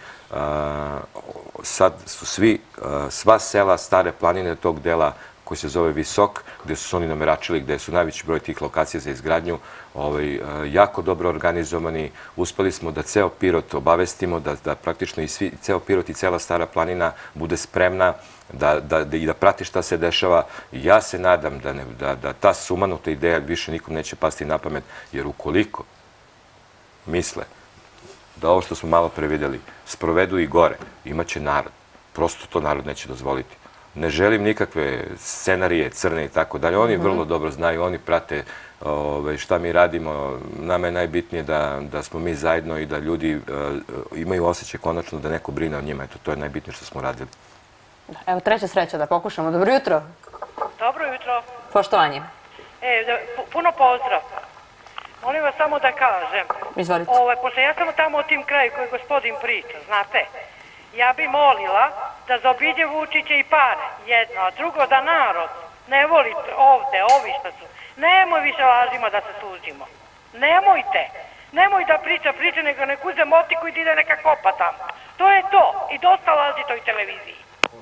Sad su sva sela Stare planine tog dela koji se zove Visok, gde su oni nameračili, gde su najveći broj tih lokacija za izgradnju, jako dobro organizovani. Uspeli smo da ceo Pirot obavestimo, da praktično i ceo Pirot i cela Stara planina bude spremna i da prati šta se dešava. Ja se nadam da ta sumanuta ideja više nikom neće pasti na pamet, jer ukoliko misle da ovo što smo malo pre videli sprovedu i gore, imaće narod. Prosto to narod neće dozvoliti. Ne želim nikakve scenarije, crne i tako dalje. Oni vrlo dobro znaju, oni prate šta mi radimo. Nama je najbitnije da smo mi zajedno i da ljudi imaju osjećaj konačno da neko brine o njima. To je najbitnije što smo radili. Evo, treća sreća da pokušamo. Dobro jutro. Dobro jutro. Poštovanje. Puno pozdrav. Molim vas samo da kažem. Izvolite. Pošto ja sam tamo u tim kraju koji gospodin priča, znate, ja bi molila da zaobiđe Vučića i pare, jedno, a drugo da narod ne voli ovde, ovi što su. Nemoj više lažima da se služimo. Nemojte. Nemoj da priča, nego nek uze motiku i da ide neka kopa tamo. To je to. I dosta laži toj televiziji.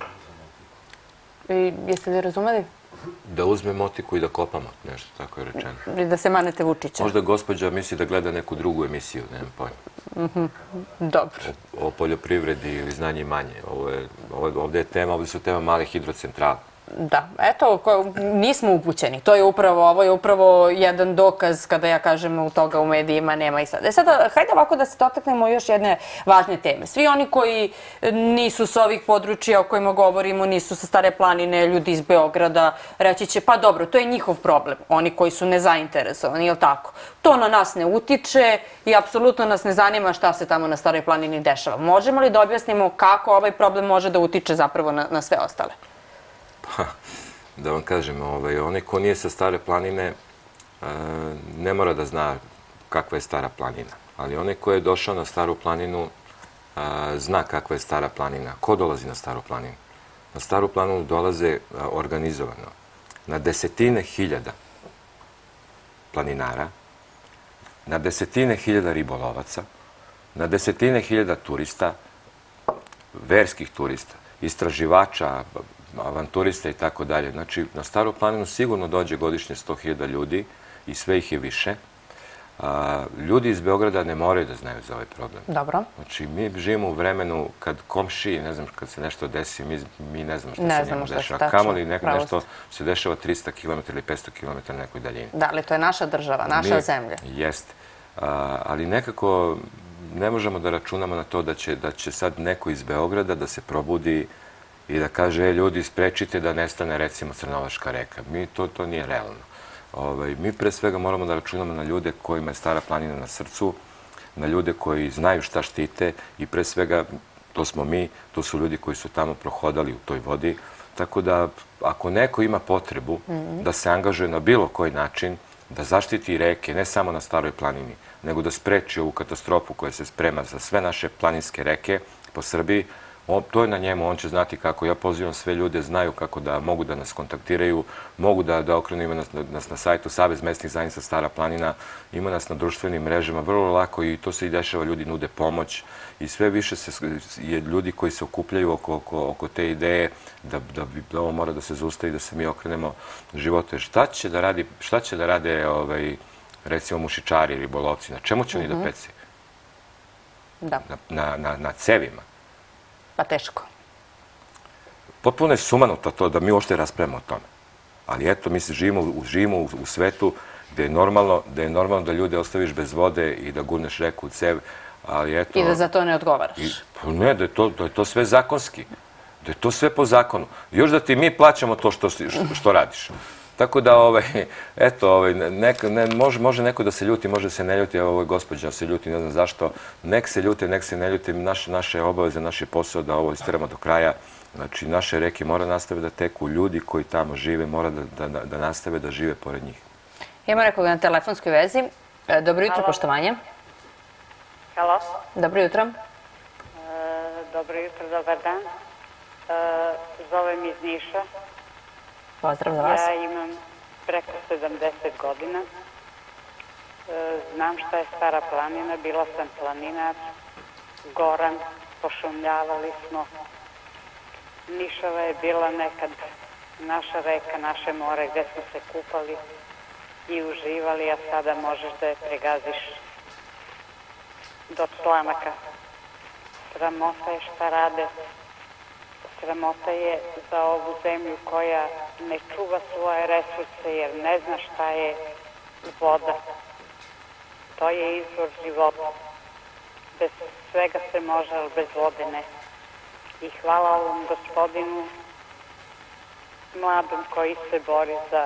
Jeste li razumeli? Da uzme motiku i da kopamo, nešto tako je rečeno. I da se manete Vučića. Možda gospođa misli da gleda neku drugu emisiju, nemam pojma. Dobro. O poljoprivredi ili znanje i manje. Ovdje su tema malih hidrocentrala. Da, eto, nismo upućeni. Ovo je upravo jedan dokaz kada ja kažem u toga u medijima nema i sada. Sada, hajde ovako da se dotaknemo još jedne važne teme. Svi oni koji nisu s ovih područja o kojima govorimo, nisu sa Stare planine, ljudi iz Beograda, reći će pa dobro, to je njihov problem. Oni koji su nezainteresovani, je li tako? To na nas ne utiče i apsolutno nas ne zanima šta se tamo na Staroj planini dešava. Možemo li da objasnimo kako ovaj problem može da utiče zapravo na sve ostale? Da vam kažem, onaj ko nije sa Stare planine ne mora da zna kakva je Stara planina. Ali onaj ko je došao na Staru planinu zna kakva je Stara planina. Ko dolazi na Staru planinu? Na Staru planinu dolaze organizovano na desetine hiljada planinara, na desetine hiljada ribolovaca, na desetine hiljada turista, verskih turista, istraživača, avanturista i tako dalje. Znači, na Staru planinu sigurno dođe godišnje 100.000 ljudi i sve ih je više. Ljudi iz Beograda ne moraju da znaju za ovaj problem. Dobro. Znači, mi živimo u vremenu kad komšiji, ne znam, kad se nešto desi, mi ne znamo šta se njemu dešava. Kamoli nešto se dešava 300 km ili 500 km na nekoj daljini. Da, ali to je naša država, naša zemlja. Jeste. Ali nekako ne možemo da računamo na to da će sad neko iz Beograda da se probudi i da kaže, ljudi, sprečite da nestane, recimo, Crnovačka reka. To nije realno. Mi pre svega moramo da računamo na ljude kojima je Stara planina na srcu, na ljude koji znaju šta štite i pre svega to smo mi, to su ljudi koji su tamo prohodali u toj vodi. Tako da ako neko ima potrebu da se angažuje na bilo koji način, da zaštiti reke, ne samo na Staroj planini, nego da spreči ovu katastrofu koja se sprema za sve naše planinske reke po Srbiji, to je na njemu, on će znati kako. Ja pozivam sve ljude, znaju kako da mogu da nas kontaktiraju, mogu da okrenu, ima nas na sajtu Savez mesnih zajednica Stara planina, ima nas na društvenim mrežama, vrlo lako i to se i dešava, ljudi nude pomoć i sve više je ljudi koji se okupljaju oko te ideje da ovo mora da se zaustavi, da se mi okrenemo životu. Šta će da rade recimo mušičari, ribolovci, na čemu će oni da pece? Na cevima. Pa teško. Potpuno je sumanuto to da mi uopšte raspravimo o tome. Ali eto, mi se živimo u svetu gde je normalno da ljude ostaviš bez vode i da gurneš reku u cev, ali eto... I da za to ne odgovaraš. Ne, da je to sve zakonski. Da je to sve po zakonu. Još da ti mi plaćamo to što radiš. Tako da, eto, može neko da se ljuti, može se ne ljuti, evo, gospođa se ljuti, ne znam zašto. Nek se ljuti, nek se ne ljuti. Naše obaveze, naš je posao da ovo isteramo do kraja. Znači, naše reke mora nastave da teku, ljudi koji tamo žive mora da nastave da žive pored njih. Imamo nekoga na telefonskoj vezi. Dobro jutro, poštovanje. Halo. Dobro jutro. Dobro jutro, dobar dan. Zovem iz Niša. Pozdrav za vas. Ja imam preko 70 godina. Znam šta je Stara planina, bila sam planinac, Goran, pošumljavali smo. Nišava je bila nekad naša reka, naše more gde smo se kupali i uživali, a sada možeš da je pregaziš do članaka. Sramota je šta rade. Sramota je za ovu zemlju koja ne čuva svoje resurse jer ne zna šta je voda. To je izvor života. Bez svega se može, ali bez vode ne. I hvala ovom gospodinu mladom koji se bori za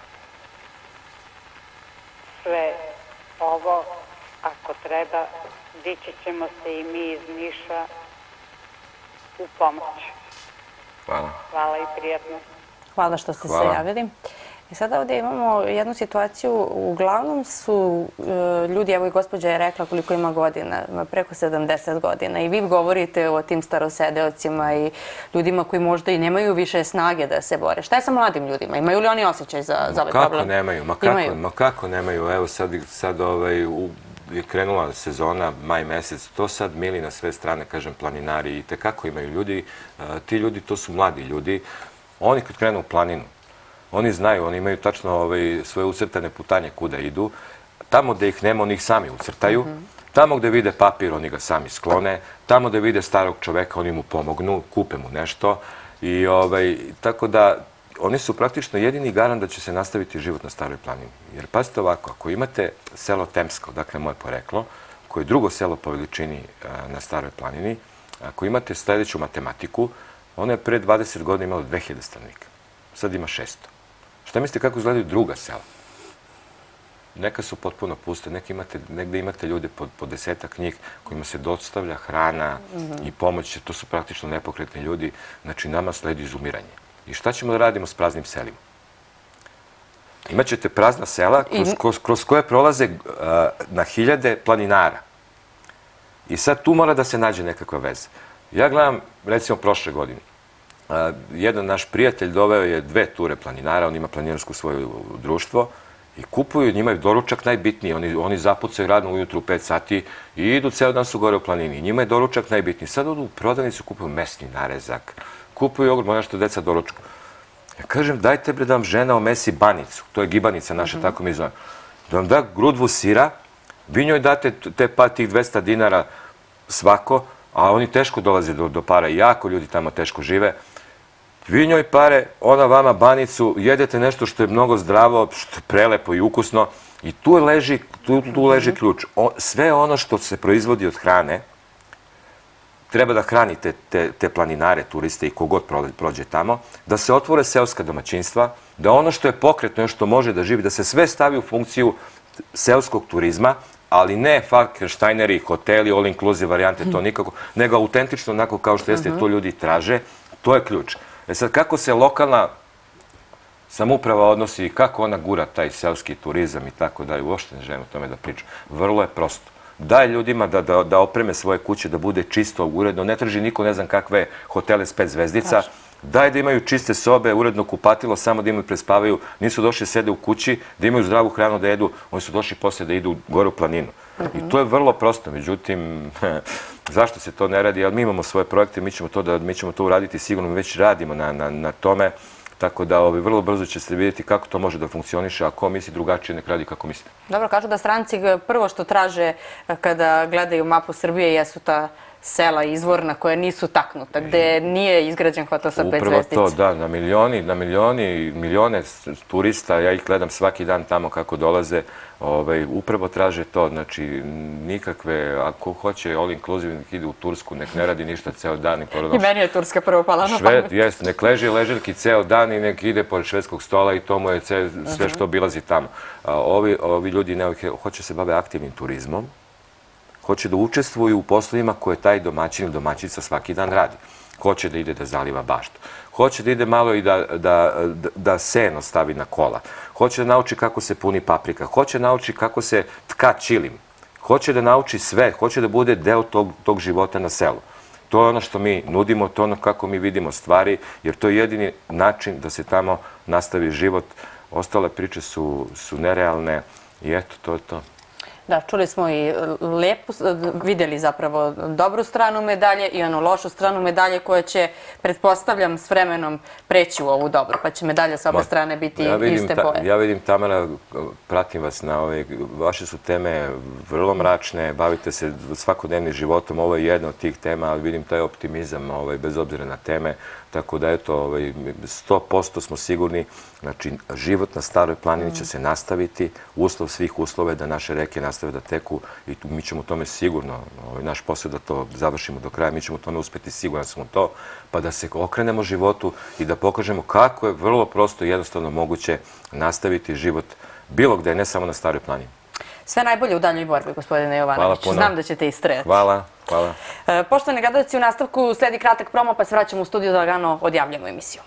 sve ovo. Ako treba, dići ćemo se i mi iz Niša u pomoć. Hvala. Hvala i prijatno. Hvala što ste se javili. I sada ovdje imamo jednu situaciju, uglavnom su ljudi, evo i gospođa je rekla koliko ima godina, preko 70 godina i vi govorite o tim starosedeocima i ljudima koji možda i nemaju više snage da se bore. Šta je sa mladim ljudima? Imaju li oni osjećaj za ovaj problem? Kako nemaju? Ma kako nemaju? Evo sad je krenula sezona, maj mesec, to sad mili na sve strane, kažem, planinari i tekako imaju ljudi. Ti ljudi, to su mladi ljudi. Oni kad krenu u planinu, oni znaju, oni imaju tačno svoje ucrtane putanje kuda idu. Tamo gde ih nema, oni ih sami ucrtaju. Tamo gde vide papir, oni ga sami sklone. Tamo gde vide starog čoveka, oni mu pomognu, kupe mu nešto. I tako da oni su praktično jedini garant da će se nastaviti život na Staroj planini. Jer pazite ovako, ako imate selo Temsko, dakle moje poreklo, koje je drugo selo po veličini na Staroj planini, ako imate sledeću matematiku, ono je pre 20 godina imalo 2000 stanovnika. Sad ima 600. Šta mislite kako izgledaju druga sela? Neka su potpuno puste, negde imate ljude po 10-ak njih kojima se dostavlja hrana i pomoć, to su praktično nepokretni ljudi, znači nama sledi izumiranje. I šta ćemo da radimo s praznim selima? Imaćete prazna sela kroz koje prolaze na hiljade planinara. I sad tu mora da se nađe nekakva veza. Ja gledam, recimo, prošle godine. Jedan naš prijatelj doveo je 2 ture planinara, on ima planinarsku svoje društvo I kupuju, njima je doručak najbitniji. Oni zapucaju radno ujutru u 5 sati i idu, ceo dan su gore u planini. Njima je doručak najbitniji. Sad odu u prodavnicu, kupuju mesni narezak, kupuju jogurt, ono što deca doručka. Ja kažem, dajte bre da vam žena omesi banicu, to je gibanica naša, tako mi zove. Da vam da grudvu sira, vi njoj date tih 200 dinara svako, a oni teško dolaze do para, jako ljudi tamo teško žive. Vi njoj pare, ona vama banicu, jedete nešto što je mnogo zdravo, što je prelepo i ukusno i tu leži ključ. Sve ono što se proizvodi od hrane, treba da hranite te planinare, turiste i kogod prođe tamo, da se otvore seoska domaćinstva, da ono što je pokretno, ono što može da živi, da se sve stavi u funkciju seoskog turizma, ali ne Falkensteineri, hoteli, all inclusive varijante, to nikako, nego autentično, onako kao što jeste, to ljudi traže, to je ključ. E sad, kako se lokalna samouprava odnosi i kako ona gura taj seoski turizam i tako dalje, uopšte ne želim o tome da pričam. Vrlo je prosto. Daj ljudima da opreme svoje kuće, da bude čisto, uredno. Ne traži niko ne znam kakve hotele s 5 zvezdica. Daj da imaju čiste sobe, uredno kupatilo, samo da imaju prespavaju. Nisu došli sede u kući, da imaju zdravu hranu da jedu. Oni su došli poslije da idu gore u planinu. I to je vrlo prosto. Međutim, zašto se to ne radi? Mi imamo svoje projekte, mi ćemo to uraditi, sigurno već radimo na tome. Tako da vrlo brzo će se vidjeti kako to može da funkcioniše, a ko misli drugačije, nek radi kako misli. Dobro, kažu da stranci prvo što traže kada gledaju mapu Srbije jesu ta sela izvorna koja nisu taknuta, gde nije izgrađen hotel sa 5 zvezdica. Upravo to, da, na milijone turista, ja ih gledam svaki dan tamo kako dolaze, upravo traže to, znači nikakve, ako hoće all inclusive, nek ide u Tursku, nek ne radi ništa ceo dan. I meni je Turska prvo pala na pamet. Jeste, nek leži leželjki ceo dan i nek ide pored švedskog stola i to mu je sve što obilazi tamo. Ovi ljudi hoće se bave aktivnim turizmom, hoće da učestvuju u poslovima koje taj domaćin ili domaćica svaki dan radi. Hoće da ide da zaliva baštu. Hoće da ide malo i da seno stavi na kola. Hoće da nauči kako se puni paprika. Hoće da nauči kako se tka čilim. Hoće da nauči sve. Hoće da bude deo tog života na selu. To je ono što mi nudimo, to je ono kako mi vidimo stvari, jer to je jedini način da se tamo nastavi život. Ostale priče su nerealne i eto, to je to. Da, čuli smo i lepu, vidjeli zapravo dobru stranu medalje i onu lošu stranu medalje koja će, pretpostavljam, s vremenom preći u ovu dobru, pa će medalja sa obe strane biti iste boje. Ja vidim, Tamara, pratim vas na ove, vaše su teme vrlo mračne, bavite se svakodnevnim životom, ovo je jedna od tih tema, ali vidim taj optimizam bez obzira na teme, tako da eto, 100% smo sigurni, znači život na Staroj planini će se nastaviti, uslov svih uslova je da naše reke nastave da teku i mi ćemo tome sigurno, naš posao da to završimo do kraja, mi ćemo tome uspeti, siguran smo to, pa da se okrenemo životu i da pokažemo kako je vrlo prosto i jednostavno moguće nastaviti život bilo gde, ne samo na Staroj planini. Sve najbolje u daljoj borbi, gospodine Jovanović. Znam da ćete istrajati. Hvala, hvala. Poštovani gledalci, u nastavku sledi kratak promo, pa se vraćamo u studiju da lagano odjavljamo emisiju.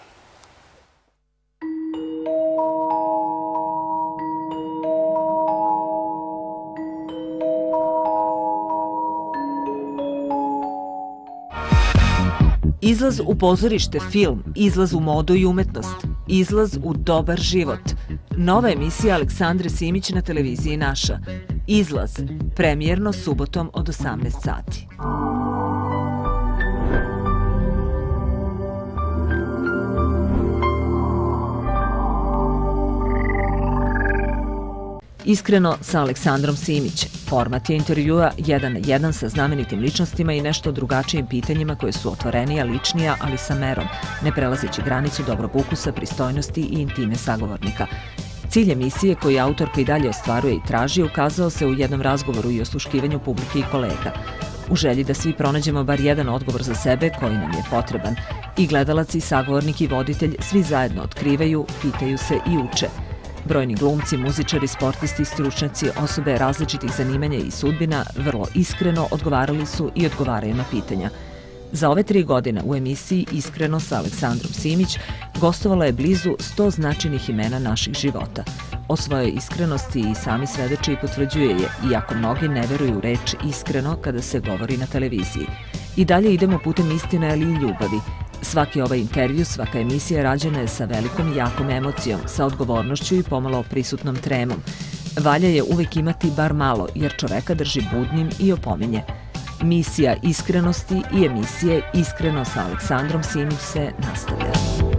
Izlaz u pozorište, film, izlaz u modu i umetnost, izlaz u dobar život. Nova emisija Aleksandre Simić na televiziji Naša. Izlaz, premijerno subotom od 18 sati. Iskreno sa Aleksandrom Simić. Format je intervjua 1 na 1 sa znamenitim ličnostima i nešto drugačijim pitanjima koje su otvorenija, ličnija, ali sa merom, ne prelazeći granicu dobrog ukusa, pristojnosti i intime sagovornika. Cilj emisije koji autorka i dalje ostvaruje i traži ukazao se u jednom razgovoru i osluškivanju publike i kolega. U želji da svi pronađemo bar jedan odgovor za sebe koji nam je potreban. I gledalac i sagovornik i voditelj svi zajedno otkrivaju, pitaju se i uče. Brojni glumci, muzičari, sportisti, stručnjaci, osobe različitih zanimanja i sudbina vrlo iskreno odgovarali su i odgovaraju na pitanja. Za ove 3 godine u emisiji Iskreno sa Aleksandrom Simić gostovalo je blizu 100 značajnih imena naših života. O svojoj iskrenosti i sami svedoči i potvrđuje je, iako mnogi ne veruju u reč iskreno kada se govori na televiziji. I dalje idemo putem istine, ali i ljubavi. Svaki ovaj intervju, svaka emisija rađena je sa velikom i jakom emocijom, sa odgovornošću i pomalo prisutnom tremom. Valja je uvek imati bar malo, jer čoveka drži budnim i opominje. Misija iskrenosti i emisije Iskreno sa Aleksandrom Simić se nastavlja.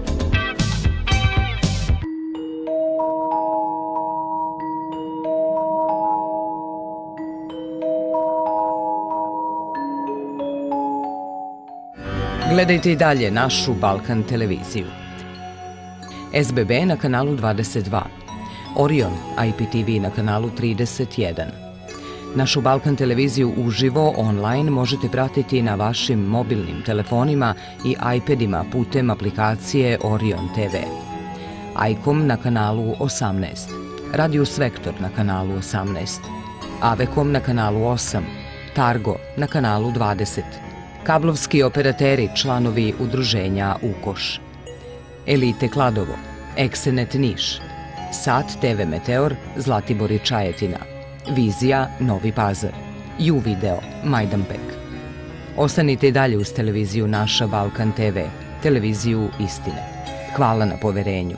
Gledajte i dalje našu Balkan televiziju. SBB na kanalu 22, Orion IPTV na kanalu 31. Našu Balkan televiziju uživo online možete pratiti na vašim mobilnim telefonima i iPadima putem aplikacije Orion TV. Ajkom na kanalu 18, Radius Vektor na kanalu 18, Avekom na kanalu 8, Targo na kanalu 20, kablovski operateri članovi udruženja UKOŠ, Elite Kladovo, Eksenet Niš, Sat TV Meteor, Zlatibor i Čajetina, Vizija Novi Pazar, U-Video Majdanpek. Ostanite i dalje uz televiziju Naša Balkan TV, televiziju istine. Hvala na poverenju.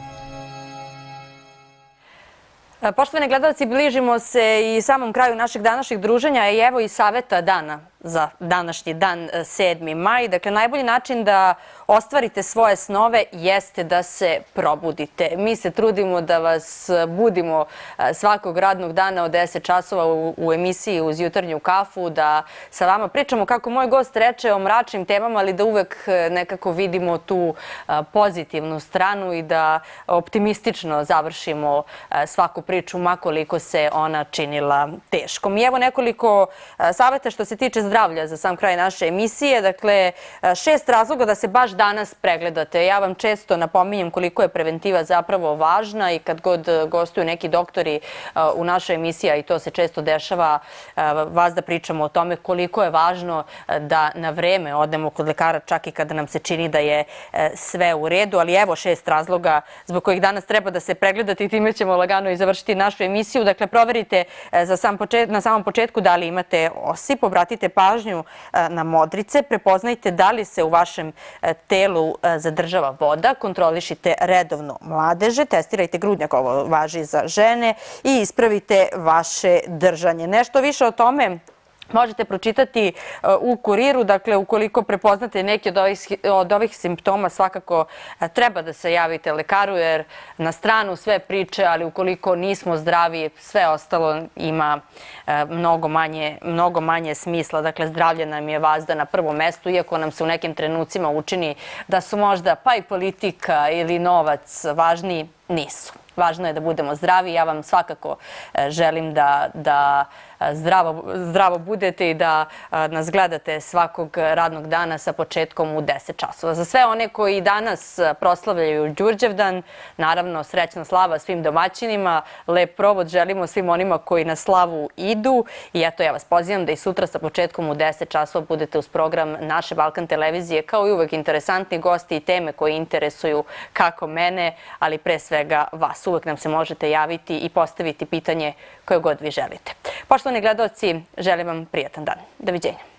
Poštovani gledalci, bližimo se i samom kraju našeg današnjeg druženja i evo i saveta dana za današnji dan 7. maj. Dakle, najbolji način da ostvarite svoje snove jeste da se probudite. Mi se trudimo da vas budimo svakog radnog dana od 10 časova u emisiji Uz jutarnju kafu, da sa vama pričamo, kako moj gost reče, o mračnim temama, ali da uvek nekako vidimo tu pozitivnu stranu i da optimistično završimo svaku priču, makoliko se ona činila teškom. I evo nekoliko saveta što se tiče zdravlja za sam kraj naše emisije. Dakle, 6 razloga da se baš danas pregledate. Ja vam često napominjem koliko je preventiva zapravo važna i kad god gostuju neki doktori u našoj emisiji, a i to se često dešava, vas da pričamo o tome koliko je važno da na vreme odemo kod lekara čak i kada nam se čini da je sve u redu. Ali evo 6 razloga zbog kojih danas treba da se pregledate i time ćemo lagano i završiti našu emisiju. Dakle, proverite na samom početku da li imate osip, obratite pažnju na modrice, prepoznajte da li se u vašem telu zadržava voda, kontrolišite redovno mladeže, testirajte grudnjak, ovo važi za žene, i ispravite vaše držanje. Nešto više o tome možete pročitati u Kuriru. Dakle, ukoliko prepoznate neki od ovih simptoma, svakako treba da se javite lekaru, jer na stranu sve priče, ali ukoliko nismo zdravi, sve ostalo ima mnogo manje smisla. Dakle, zdravlje nam je vazda na prvom mestu, iako nam se u nekim trenucima učini da su možda pa i politika ili novac važniji, nisu. Važno je da budemo zdravi. Ja vam svakako želim da zdravo budete i da nas gledate svakog radnog dana sa početkom u 10 časova. Za sve one koji danas proslavljaju Đurđevdan, naravno srećna slava svim domaćinima, lep provod želimo svim onima koji na slavu idu i eto, ja vas pozivam da i sutra sa početkom u 10 časova budete uz program naše Balkan televizije, kao i uvek interesantni gosti i teme koje interesuju kako mene, ali pre svega vas. Uvek nam se možete javiti i postaviti pitanje koje god vi želite. Poštovani gledaoci, želim vam prijatan dan. Doviđenja.